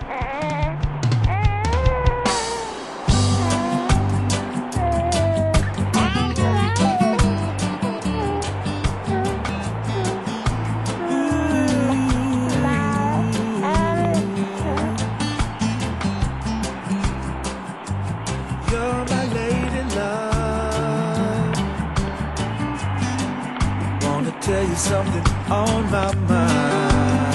You're my lady love. Wanna tell you something on my mind.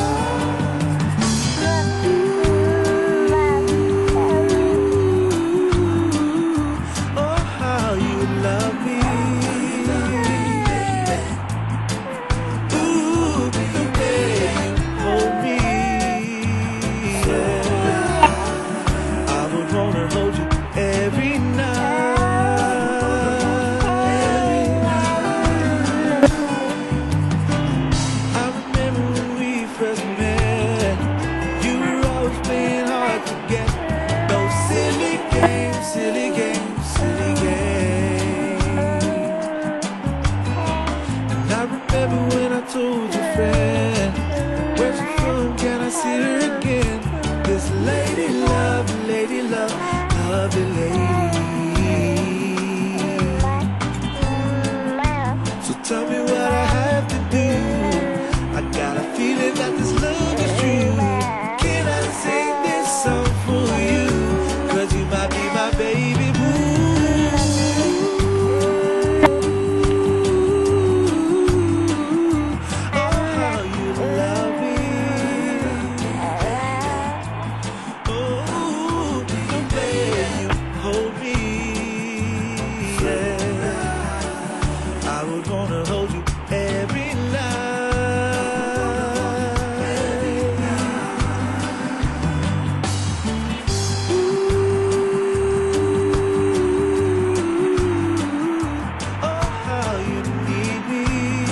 Oh, how you love me. Ooh, the way you hold me. Yeah. I would wanna hold you every night. I remember when we first met, you were always playing hard to get. Those silly games, silly games, silly games. And I remember when I told your friend, where's she from, can I see her again? This lady love, lovely lady. So tell me what I have to do. I got a feeling that this love is true. Can I sing this song for you? 'Cause you might be my baby boo. Oh, how you love me. Oh, the way you hold me. Yeah. I would wanna hold you every night. Oh, how you need me.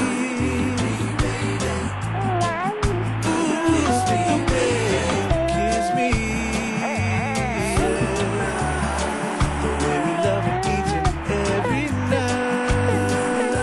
Ooh, it's the way you kiss me. The way we love each and every night.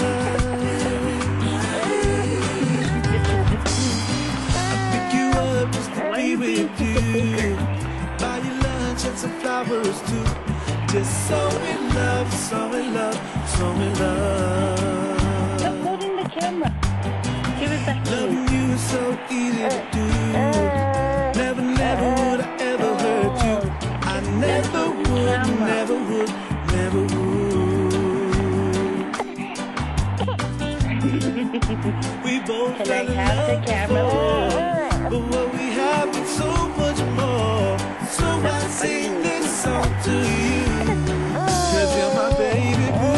I pick you up just to be with you. Buy you lunch and some flowers too. Just so in love, so in love, so in love. Stop holding the camera. Give it back to me. Loving you is so easy to do. Never, never would I ever hurt you. I never would, never would, never would. We both Can I fell in have the love camera? before, but what we have is so much more. So I sing this song to you, 'cause you're my baby boo.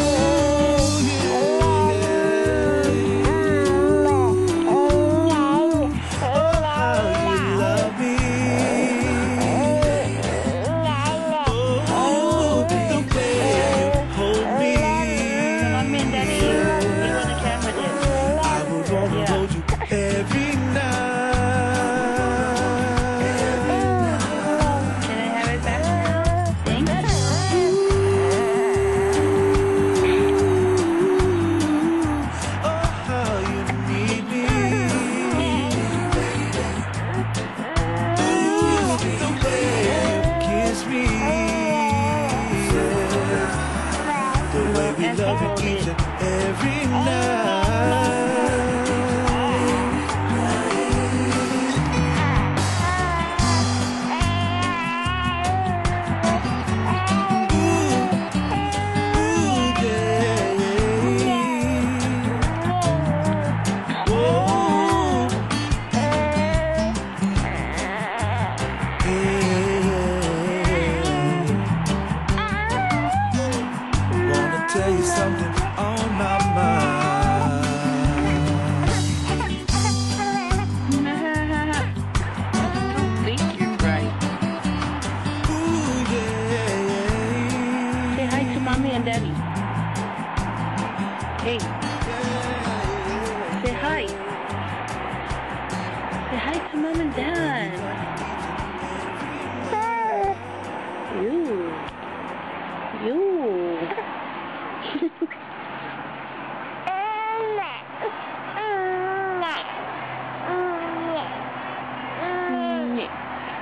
Yeah. Oh, how you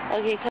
Okay,